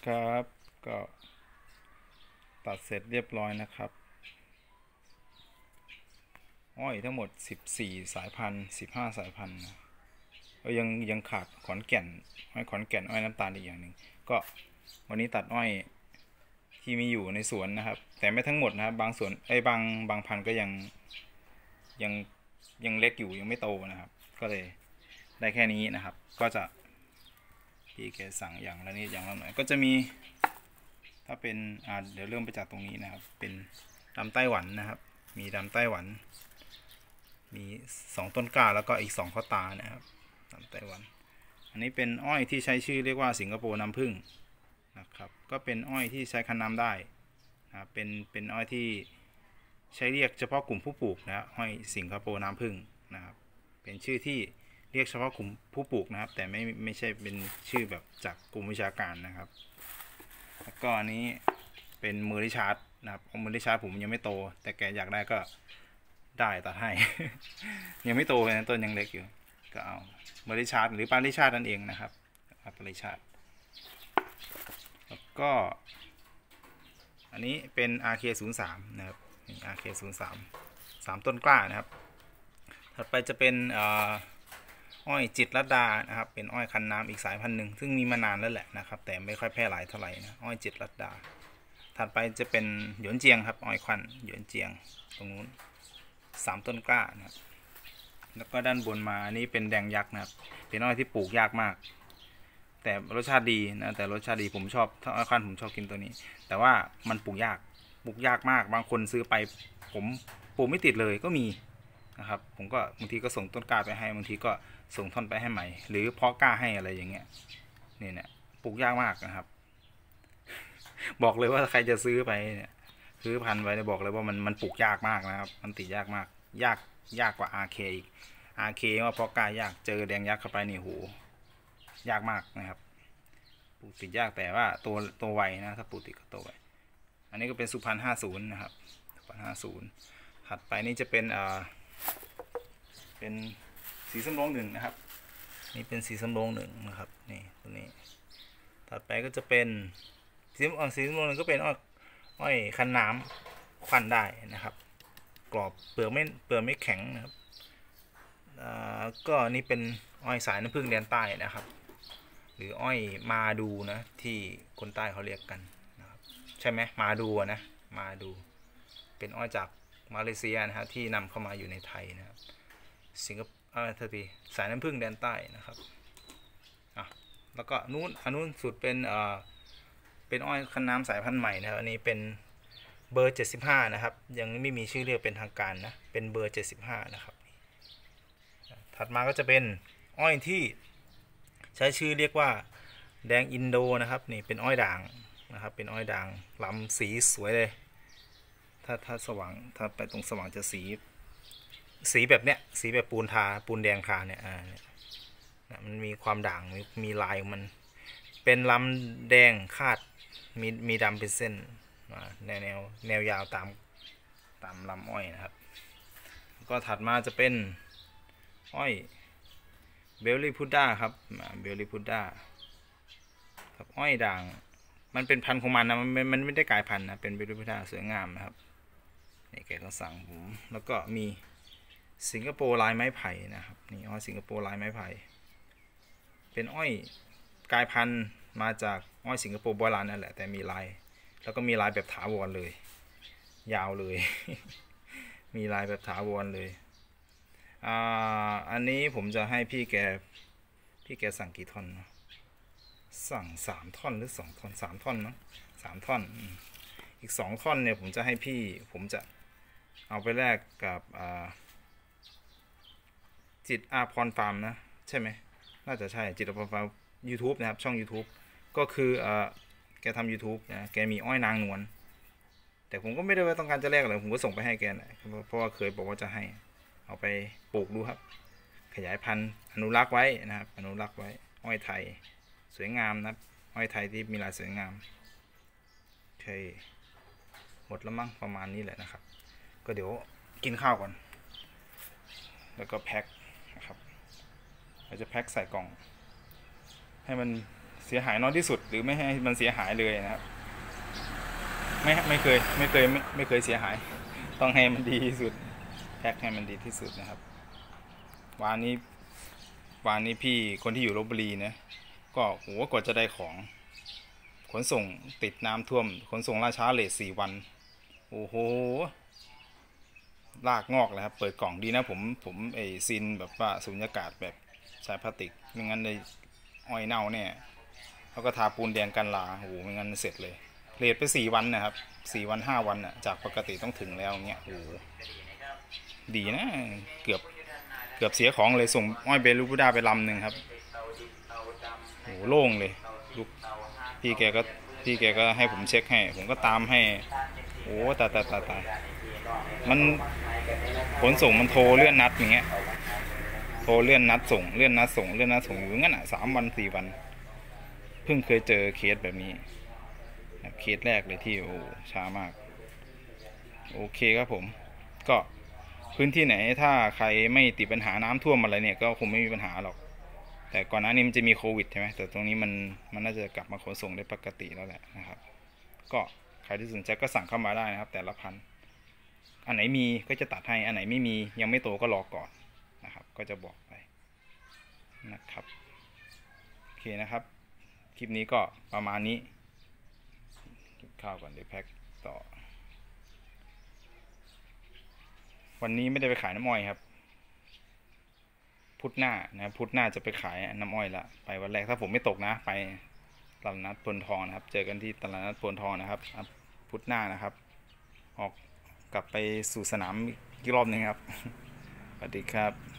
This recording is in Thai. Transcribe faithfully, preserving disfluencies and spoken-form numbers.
ครับก็ตัดเสร็จเรียบร้อยนะครับอ้อยทั้งหมดสิบสี่สายพันธุ์สิบห้าสายพันธุ์นะก็ยังยังขาดขอนแก่นอ้อยขอนแก่นอ้อยน้ำตาลอีกอย่างหนึ่งก็วันนี้ตัดอ้อยที่มีอยู่ในสวนนะครับแต่ไม่ทั้งหมดนะครับบางส่วนไอ้บางบางพันธุ์ก็ยังยังยังเล็กอยู่ยังไม่โตนะครับก็เลยได้แค่นี้นะครับก็จะพี่แกสั่งอย่างละนิดอย่างละหน่อยก็จะมีถ้าเป็นอ่าเดี๋ยวเริ่มไปจากตรงนี้นะครับเป็นดำไต้หวันนะครับมีดำไต้หวันมีสองต้นกล้าแล้วก็อีกสองข้อตานะครับดำไต้หวันอันนี้เป็นอ้อยที่ใช้ชื่อเรียกว่าสิงคโปร์น้ำผึ้งนะครับก็เป็นอ้อยที่ใช้คั้นน้ำได้นะเป็นเป็นอ้อยที่ใช้เรียกเฉพาะกลุ่มผู้ปลูกนะอ้อยสิงคโปร์น้ำผึ้งนะครับเป็นชื่อที่เรียกเฉพาะกลุ่มผู้ปลูกนะครับแต่ไม่ไม่ใช่เป็นชื่อแบบจากกลุ่มวิชาการนะครับแล้วก็อันนี้เป็นมือริชาร์ดนะครับมือริชาร์ดผมยังไม่โตแต่แกอยากได้ก็ได้ตัดให้ ยังไม่โตเลยนะต้นยังเล็กอยู่ก็เอามือริชาร์ดหรือปาริชาร์ดนั่นเองนะครับปาริชาร์ดแล้วก็อันนี้เป็น อาร์ เค ศูนย์ สาม นะครับ อาร์ เค ศูนย์ สาม สามต้นกล้านะครับถัดไปจะเป็นอ้อยจิตรลดานะครับเป็นอ้อยคันน้ำอีกสายพันธุ์หนึ่งซึ่งมีมานานแล้วแหละนะครับแต่ไม่ค่อยแพร่หลายเท่าไหร่นะอ้อยจิตรลดาถัดไปจะเป็นหยวนเจียงครับอ้อยควันหยวนเจียงตรงนู้นสามต้นกล้านะครับแล้วก็ด้านบนมานี่เป็นแดงยักษ์นะครับเป็นอ้อยที่ปลูกยากมากแต่รสชาติดีนะแต่รสชาติดีผมชอบถ้าอ้อยควันผมชอบกินตัวนี้แต่ว่ามันปลูกยากปลูกยากมากบางคนซื้อไปผมปลูกไม่ติดเลยก็มีนะครับผมก็บางทีก็ส่งต้นกล้าไปให้บางทีก็ส่งท่อนไปให้ใหม่หรือเพาะกล้าให้อะไรอย่างเงี้ยนี่เนี่ยปลูกยากมากนะครับบอกเลยว่าใครจะซื้อไปเนี่ยซื้อพันธุ์ไว้บอกเลยว่ามันมันปลูกยากมากนะครับมันติดยากมากยากยากกว่า อาร์ เค อีก อาร์ เค ว่าเพาะกล้ายากเจอแดงยักษ์เข้าไปนี่โหยากมากนะครับปลูกติดยากแต่ว่าตัวตัวไวนะถ้าปลูกติดก็ตัวไวอันนี้ก็เป็นสุพรรณห้าสิบนะครับสุพรรณห้าสิบถัดไปนี่จะเป็นอ่าเป็นสีสำโรงหนึ่งนะครับนี่เป็นสีสำโรงหนึ่งนะครับนี่ตัวนี้ถัดไปก็จะเป็นสีสีสำโรงหนึ่งก็เป็นอ้อยอ้อยคันน้ำควันได้นะครับกรอบเปลือกไม่เปลือกไม่แข็งนะครับก็นี่เป็นอ้อยสายน้ำผึ้งแดนใต้นะครับหรืออ้อยมาดูนะที่คนใต้เขาเรียกกันนะครับใช่ไหมมาดูนะมาดูเป็นอ้อยจากมาเลเซียนะครับที่นำเข้ามาอยู่ในไทยนะครับสิงคโปร์อ่าทีสายน้ำผึ้งแดนใต้นะครับอ่ะแล้วก็นู้นอันนู้นสุดเป็นเอ่อเป็นอ้อยคันน้ำสายพันธุ์ใหม่นะครับอันนี้เป็นเบอร์เจ็ดสิบห้านะครับยังไม่มีชื่อเรียกเป็นทางการนะเป็นเบอร์เจ็ดสิบห้านะครับถัดมาก็จะเป็นอ้อยที่ใช้ชื่อเรียกว่าแดงอินโดนะครับนี่เป็นอ้อยด่างนะครับเป็นอ้อยด่างลำสีสวยเลยถ้าถ้าสว่างถ้าไปตรงสว่างจะสีสีแบบเนี้ยสีแบบปูนทาปูนแดงทาเนี่ยอ่ามันมีความด่างมีมีลายมันเป็นลำแดงคาดมีมีดำเป็นเส้นแนวแนวแนวยาวตามตามลำอ้อยนะครับก็ถัดมาจะเป็นอ้อยเบลลี่พุดด้าครับเบลลี่พุดด้าครับอ้อยด่างมันเป็นพันธุ์ของมันนะมันมันไม่ได้กลายพันธุ์นะเป็นเบลลี่พุดด้าสวยงามนะครับนี่แกก็สั่งผมแล้วก็มีสิงคโปร์ลายไม้ไผ่นะครับนี่อ้อยสิงคโปร์ลายไม้ไผ่เป็นอ้อยกลายพันธุ์มาจากอ้อยสิงคโปร์โบราณนั่นแหละแต่มีลายแล้วก็มีลายแบบถาวรเลยยาวเลย มีลายแบบถาวรเลยอ่าอันนี้ผมจะให้พี่แกพี่แกสั่งกี่ท่อนนะสั่งสามท่อนหรือสองท่อนสามท่อนนะสามท่อนอีกสองท่อนเนี่ยผมจะให้พี่ผมจะเอาไปแลกกับอ่าจิตอาพรฟาร์มนะใช่ไหมน่าจะใช่จิตอาพรฟาร์ม YouTube นะครับช่อง YouTube ก็คืออ่าแกทำ YouTube นะแกมีอ้อยนางนวลแต่ผมก็ไม่ได้ว่าต้องการจะแลกอะไรผมก็ส่งไปให้แกนะเพราะว่าเคยบอกว่าจะให้เอาไปปลูกดูครับขยายพันธุ์อนุรักษ์ไว้นะครับอนุรักษ์ไว้อ้อยไทยสวยงามนะครับอ้อยไทยที่มีลายสวยงามโอเคหมดแล้วมั้งประมาณนี้แหละนะครับก็เดี๋ยวกินข้าวก่อนแล้วก็แพ็คนะครับเราจะแพ็คใส่กล่องให้มันเสียหายน้อยที่สุดหรือไม่ให้มันเสียหายเลยนะครับไม่ไม่เคยไม่เคยไม่ไม่เคยเสียหายต้องให้มันดีที่สุดแพ็คให้มันดีที่สุดนะครับวานนี้วานนี้พี่คนที่อยู่ลพบุรีนะก็โหกว่าจะได้ของขนส่งติดน้ำท่วมขนส่งล่าช้าเลทสี่วันโอ้โหลากงอกเลยครับเปิดกล่องดีนะผมผมไอซินแบบว่าสุญญากาศแบบใช้พลาสติกไม่งั้นเลยอ้อยเน่าเนี่ยแล้วก็ทาปูนแดงกันลาโอ้โหไม่งั้นเสร็จเลยเลทไปสี่วันนะครับสี่วันห้าวันอ่ะจากปกติต้องถึงแล้วเงี้ยโอ้ดีนะเกือบเกือบเสียของเลยส่งอ้อยเบลูบูดาไปลำหนึ่งครับโอ้โล่งเลยลูกพี่แกก็พี่แกก็ให้ผมเช็คให้ผมก็ตามให้โอ้ตายตายตายตายมันขนส่งมันโทรเลื่อนนัดอย่างเงี้ยโทรเลื่อนนัดส่งเลื่อนนัดส่งเลื่อนนัดส่งอยู่งั้นอ่ะสามวันสี่วันเพิ่งเคยเจอเคสแบบนี้เคสแรกเลยที่โอ้ช้ามากโอเคครับผมก็พื้นที่ไหนถ้าใครไม่ติดปัญหาน้ำท่วมอะไรเนี่ยก็คงไม่มีปัญหาหรอกแต่ก่อนหน้านี้มันจะมีโควิดใช่ไหมแต่ตรงนี้มันมันน่าจะกลับมาขนส่งได้ปกติแล้วแหละนะครับก็ใครที่สนใจก็สั่งเข้ามาได้นะครับแต่ละพันอันไหนมีก็จะตัดให้อันไหนไม่มียังไม่โตก็รอก่อนนะครับก็จะบอกไปนะครับโอเคนะครับคลิปนี้ก็ประมาณนี้กินข้าวก่อนเดี๋ยวแพ็คต่อวันนี้ไม่ได้ไปขายน้ำอ้อยครับพุธหน้านะพุธหน้าจะไปขายน้ำอ้อยละไปวันแรกถ้าผมไม่ตกนะไปตลาดนัดพลทองนะครับเจอกันที่ตลาดนัดพลทองนะครับพุธหน้านะครับออกกลับไปสู่สนามอีกรอบนึงครับสวัสดีครับ